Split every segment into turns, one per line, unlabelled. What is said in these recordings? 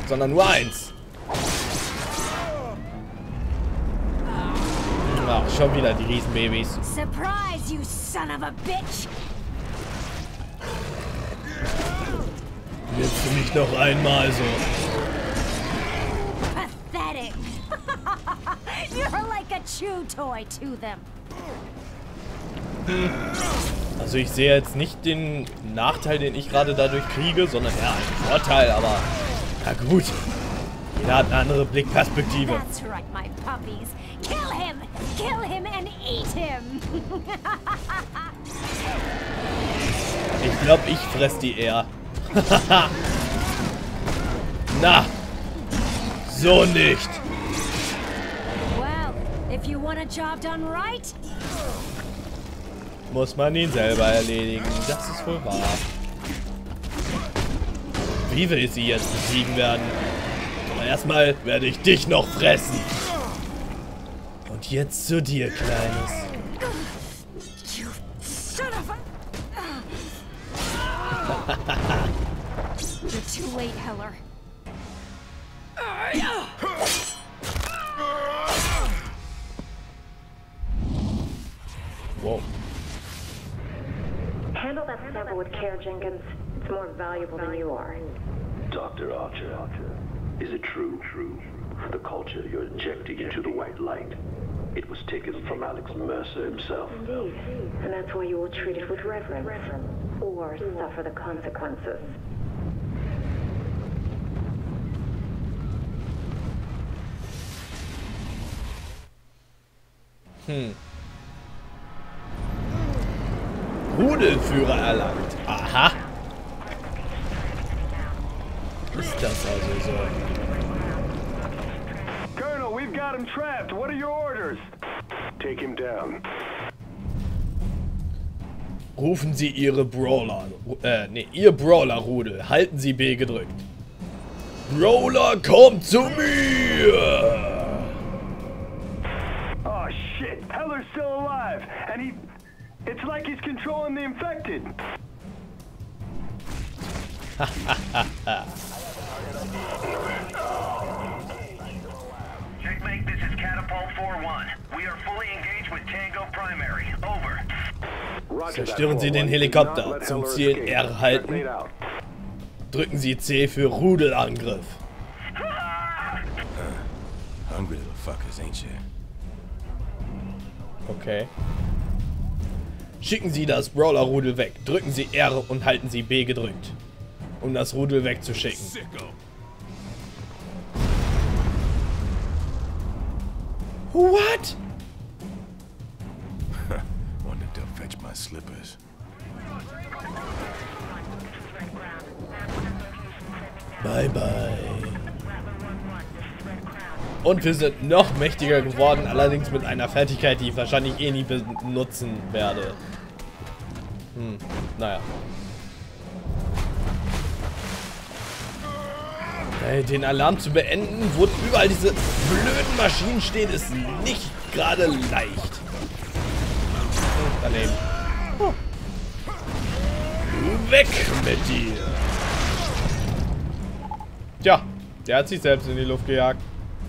sondern nur eins. Ach, schon wieder die Riesenbabys.
Surprise, you son of a bitch!
Willst du mich noch einmal so?
Pathetic! You're like a chew toy to them.
Also ich sehe jetzt nicht den Nachteil, den ich gerade dadurch kriege, sondern eher einen Vorteil, aber na gut. Jeder hat eine andere Blickperspektive.
That's right, my puppies. Kill him and eat him.
Ich glaube, ich fress die eher. Na, so nicht.
Well, if you want a job done right,
Muss man ihn selber erledigen. Das ist wohl wahr. Wie will ich sie jetzt besiegen werden? Aber erstmal werde ich dich noch fressen. Und jetzt zu dir, Kleines.
you son of a... You're too late, Heller.
Wow.
Handle that sample with care, Jenkins. It's more valuable than you are.
Dr. Archer, is it true? The culture you're injecting into the white light, it was taken from Alex Mercer himself.
Indeed. And that's why you will treat it with reverence. Or suffer the consequences.
Rudelführer erlangt. Aha. Ist das also so?
Colonel, we've got him trapped. What are your orders? Take him down.
Rufen Sie Ihre Brawler. Ihr Brawler-Rudel. Halten Sie B gedrückt. Brawler, kommt zu mir!
Oh shit, Heller's still alive, and it's like he's controlling the infected.
Checkmate, this is Catapult 4-1. We are fully engaged with Tango Primary. Over.
Zerstören Sie den Helikopter. Zum Ziel R halten. Drücken Sie C für Rudelangriff.
Hungry little fuckers, ain't you?
Okay. Schicken Sie das Brawler-Rudel weg. Drücken Sie R und halten Sie B gedrückt, um das Rudel wegzuschicken. What?
Wanted to fetch my slippers.
Bye bye. Und wir sind noch mächtiger geworden, allerdings mit einer Fertigkeit, die ich wahrscheinlich eh nie benutzen werde. Naja. Den Alarm zu beenden, wo überall diese blöden Maschinen stehen, ist nicht gerade leicht. Daneben. Weg mit dir! Tja, der hat sich selbst in die Luft gejagt.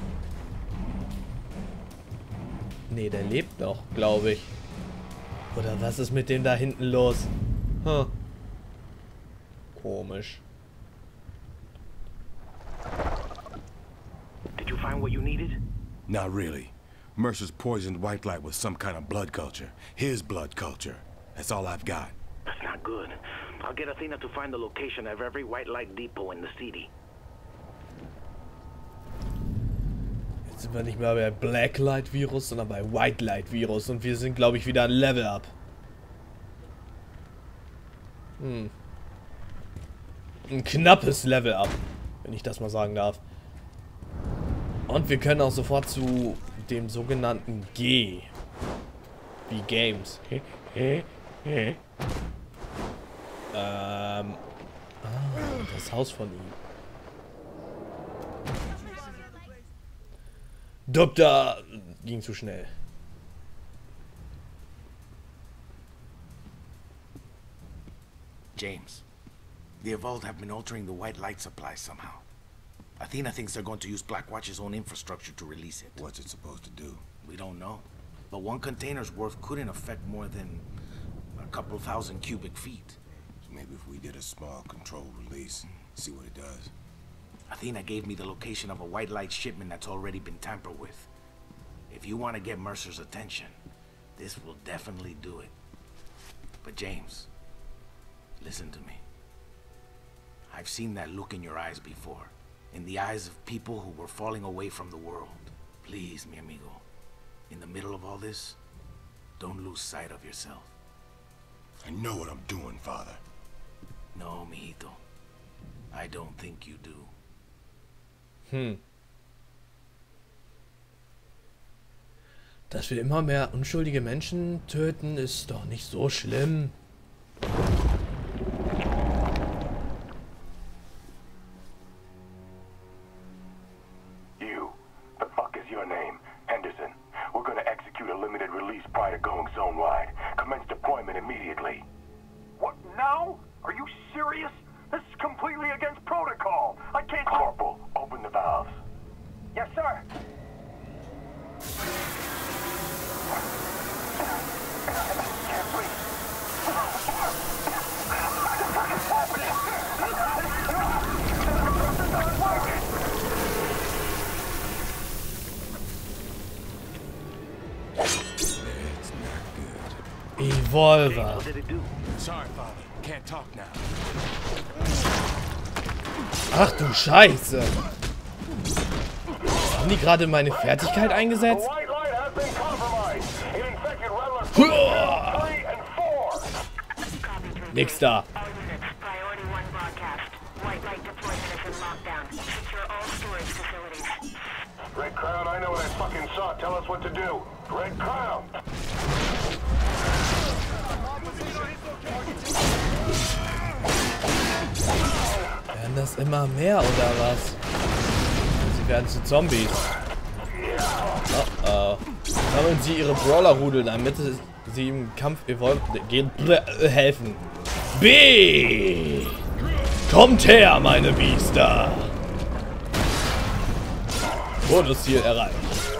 Nee, der lebt noch, glaube ich. Oder was ist mit dem da hinten los? Komisch.
Did you find what you needed?
Not really. Mercer's poisoned White Light with some kind of blood culture. His blood culture. That's all I've got.
That's not good. I'll get Athena to find the location of every White Light depot in the city.
Jetzt sind wir nicht mehr bei Black Light Virus, sondern bei White Light Virus. Und wir sind, glaube ich, wieder ein Level up. Ein knappes Level up, wenn ich das mal sagen darf. Und wir können auch sofort zu dem sogenannten G. Wie Games. Das Haus von ihm. Doktor ging zu schnell.
James, the Evolved have been altering the white light supply somehow.
Athena thinks they're going to use Blackwatch's own infrastructure to release it.
What's it supposed to do?
We don't know. But one container's worth couldn't affect more than a couple thousand cubic feet.
So maybe if we did a small controlled release, see what it does.
Athena gave me the location of a white light shipment that's already been tampered with. If you want to get Mercer's attention, this will definitely do it. But James, listen to me. I've seen that look in your eyes before. In the eyes of people who were falling away from the world. Please, mi amigo, in the middle of all this, don't lose sight of yourself.
I know what I'm doing, Father.
No, mijito. I don't think you do.
Dass wir immer mehr unschuldige Menschen töten, ist doch nicht so schlimm.
You. The fuck is your name? Henderson. We're gonna execute a limited release prior to going zone-wide. Commence deployment immediately.
What, now? Are you serious? This is completely against protocol. I can't...
Corporal, open the valves.
Yes, sir.
Can't breathe.
It's not good.
Evolver.
What did it do?
Sorry, Father. Can't talk now.
Ach du Scheiße. Haben die gerade meine Fertigkeit eingesetzt?
White light has been compromised. It infected Redler 2, 3, and 4.
Nix da.
All units, priority 1 broadcast. White light deployment is in lockdown. Secure all storage facilities.
Red Crown, I know what I fucking saw. Tell us what to do. Red Crown!
Werden das immer mehr oder was? Sie werden zu Zombies. Oh oh. Sammeln Sie Ihre Brawler-Rudel, damit sie im Kampf helfen. B! Kommt her, meine Biester! Bonusziel erreicht.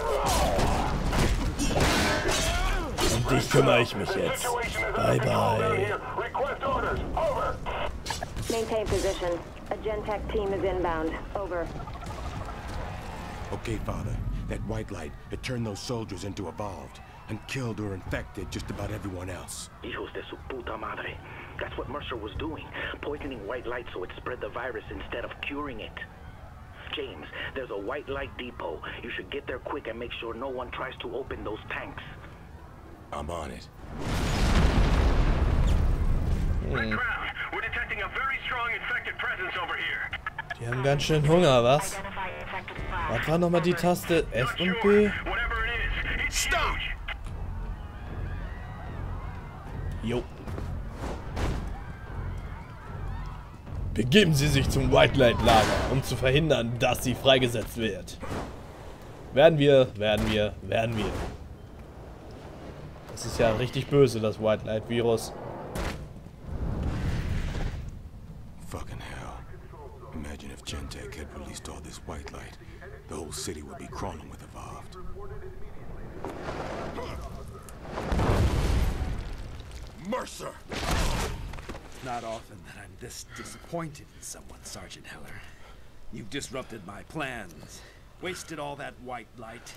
Um dich kümmere ich mich jetzt. Bye bye.
Request orders. Over.
Maintain position. A Gentech team is inbound. Over.
Okay, Father. That white light, it turned those soldiers into evolved and killed or infected just about everyone else.
Hijos de su puta madre. That's what Mercer was doing. Poisoning white light so it spread the virus instead of curing it. James, there's a white light depot. You should get there quick and make sure no one tries to open those tanks.
I'm on it.
Red Crown, we're detecting a very strong infected presence over here.
Die haben ganz schön Hunger, was?
Identify infected flag.
Was war nochmal die Taste F
Not
und
sure.
B?
Whatever it is, it's huge.
Jo. Begeben Sie sich zum White Light Lager, um zu verhindern, dass sie freigesetzt wird. Werden wir. Das ist ja richtig böse, das White Light Virus.
Fucking hell. Imagine if Gentech had released all this white light. The whole city would be crawling with evolved. Mercer!
Not often that I'm this disappointed in someone, Sergeant Heller. You've disrupted my plans, wasted all that white light.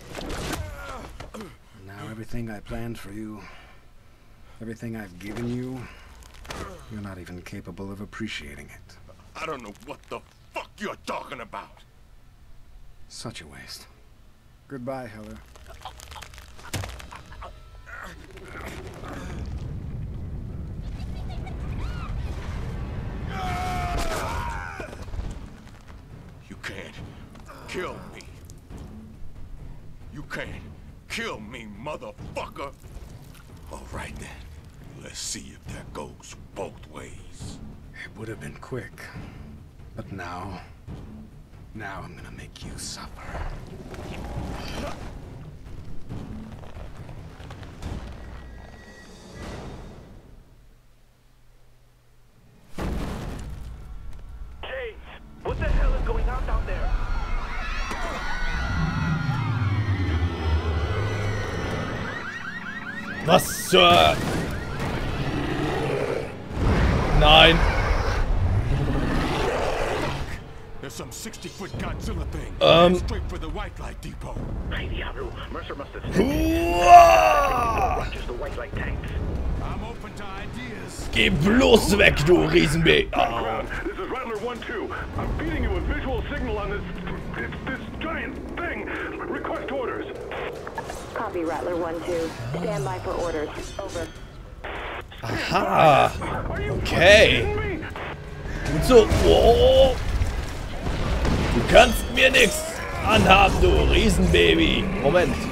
Now everything I planned for you, everything I've given you, you're not even capable of appreciating it.
I don't know what the fuck you're talking about.
Such a waste. Goodbye, Heller.
You can't kill me. You can't kill me, motherfucker. All right then. Let's see if that goes both ways.
It would have been quick, but now I'm gonna make you suffer.
James, what the hell is going on down there?
Was zur... Nein.
There's some 60-foot Godzilla thing. Straight for the White Light Depot.
Hey, Diablo, Mercer must have
Uah!
just the White Light tanks.
I'm open to ideas.
Geh bloß weg, du Riesenbaby. Oh.
Ground, this is Rattler 1-2. I'm feeding you a visual signal on this giant thing. Request orders.
Copy, Rattler 1-2. Stand by for orders. Over.
Aha. Okay. Gut so. Oh. Du kannst mir nichts anhaben, du Riesenbaby. Moment.